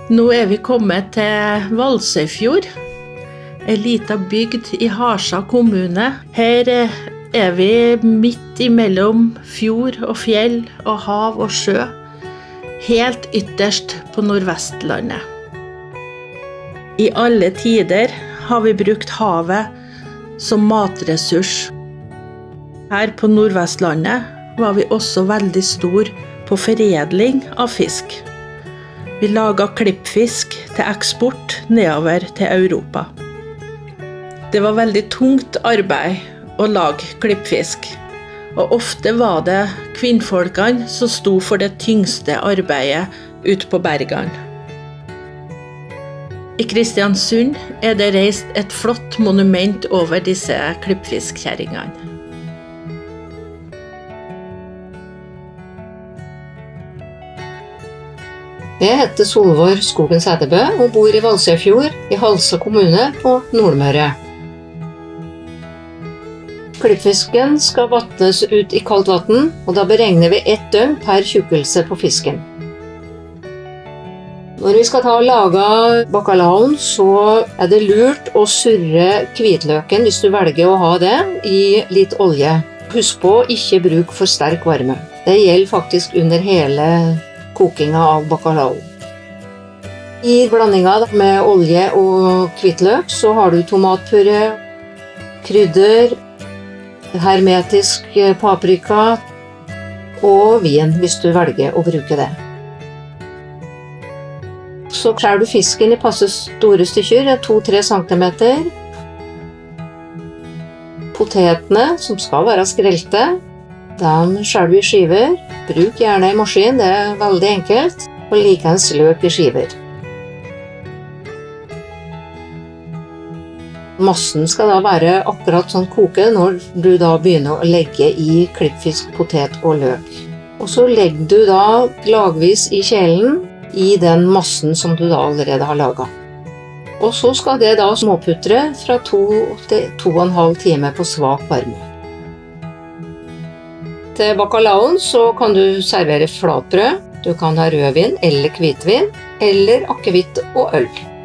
Nå vi kommet til Valsøyfjord, en liten bygd i Harsa kommune. Her vi midt imellom fjord og fjell og hav og sjø, helt ytterst på Nordvestlandet. I alle tider har vi brukt havet som matressurs. Her på Nordvestlandet var vi også veldig stor på foredling av fisk. Vi laget klippfisk til eksport nedover til Europa. Det var veldig tungt arbeid å lage klippfisk, og ofte var det kvinnfolkene som sto for det tyngste arbeidet ute på bergene. I Kristiansund det reist et flott monument over disse klippfiskkjerringene. Jeg heter Solvår Skogen Sæterbø og bor i Valsøyfjord i Halsa kommune på Nordmøre. Klippfisken skal vattnes ut i kaldt vann, og da beregner vi 1 døgn per tjukkelse på fisken. Når vi skal ta og lage bacalaoen, så det lurt å surre hvitløken hvis du velger å ha det i litt olje. Husk på å ikke bruke for sterk varme. Det gjelder faktisk under hele kokinga av bacalao. I blandinga med olje og hvitløk så har du tomatpuré, krydder, hermetisk paprika og vin hvis du velger å bruke det. Så skjærer du fisken i passe store stykker, 2-3 cm. Potetene, som skal være skrelte, de skjærer vi i skiver. Bruk gjerne en maskin, det veldig enkelt. Og likeens løk i skiver. Massen skal da være akkurat sånn koke når du da begynner å legge i klippfisk, potet og løk. Og så legger du da lagvis i kjelen i den massen som du da allerede har laget. Og så skal det da småputre fra 2 til 2,5 timer på svak varme. Til bacalaoen så kan du servere flatbrød, du kan ha rødvin eller hvitvin, eller akevitt og øl.